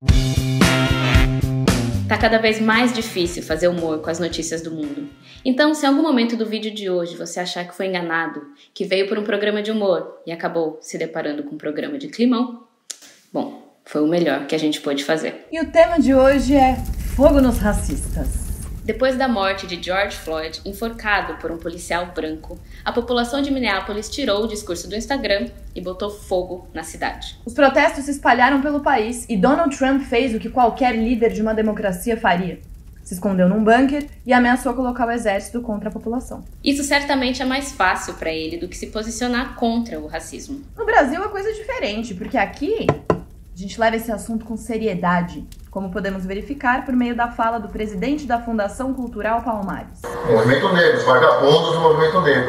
Tá cada vez mais difícil fazer humor com as notícias do mundo. Então, se em algum momento do vídeo de hoje você achar que foi enganado, que veio por um programa de humor e acabou se deparando com um programa de climão, bom, foi o melhor que a gente pôde fazer. E o tema de hoje é fogo nos racistas. Depois da morte de George Floyd, enforcado por um policial branco, a população de Minneapolis tirou o discurso do Instagram e botou fogo na cidade. Os protestos se espalharam pelo país e Donald Trump fez o que qualquer líder de uma democracia faria. Se escondeu num bunker e ameaçou colocar o exército contra a população. Isso certamente é mais fácil para ele do que se posicionar contra o racismo. No Brasil é coisa diferente, porque aqui a gente leva esse assunto com seriedade, como podemos verificar por meio da fala do presidente da Fundação Cultural Palmares. Movimento negro, os vagabundos do movimento negro.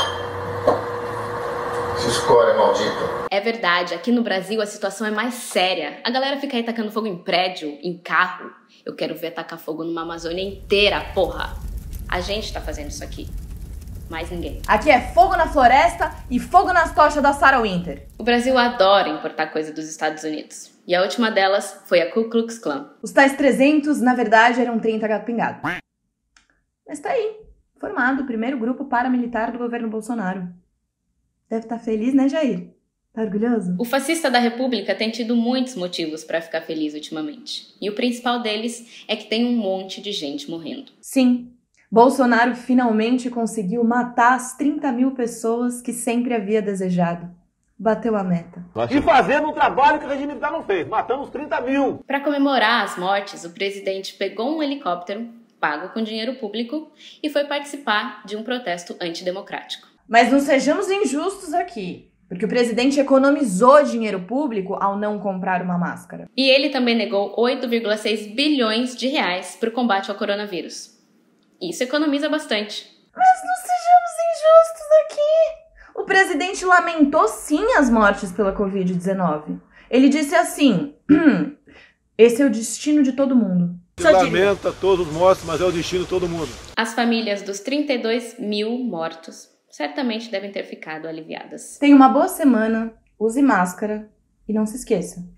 Se escolhe, maldito. É verdade, aqui no Brasil a situação é mais séria. A galera fica aí tacando fogo em prédio, em carro. Eu quero ver tacar fogo numa Amazônia inteira, porra. A gente tá fazendo isso aqui. Mais ninguém. Aqui é fogo na floresta e fogo nas tochas da Sarah Winter. O Brasil adora importar coisa dos Estados Unidos. E a última delas foi a Ku Klux Klan. Os tais 300, na verdade, eram 30 gato pingado. Mas tá aí, formado o primeiro grupo paramilitar do governo Bolsonaro. Deve estar feliz, né, Jair? Tá orgulhoso? O fascista da República tem tido muitos motivos para ficar feliz ultimamente. E o principal deles é que tem um monte de gente morrendo. Sim. Bolsonaro finalmente conseguiu matar as 30 mil pessoas que sempre havia desejado. Bateu a meta. E fazendo um trabalho que o regime militar não fez. Matamos 30 mil. Para comemorar as mortes, o presidente pegou um helicóptero, pago com dinheiro público, e foi participar de um protesto antidemocrático. Mas não sejamos injustos aqui, porque o presidente economizou dinheiro público ao não comprar uma máscara. E ele também negou 8,6 bilhões de reais para o combate ao coronavírus. Isso economiza bastante. Mas não sejamos injustos aqui. O presidente lamentou sim as mortes pela Covid-19. Ele disse assim, esse é o destino de todo mundo. Ele lamenta todos os mortos, mas é o destino de todo mundo. As famílias dos 32 mil mortos certamente devem ter ficado aliviadas. Tenha uma boa semana, use máscara e não se esqueça.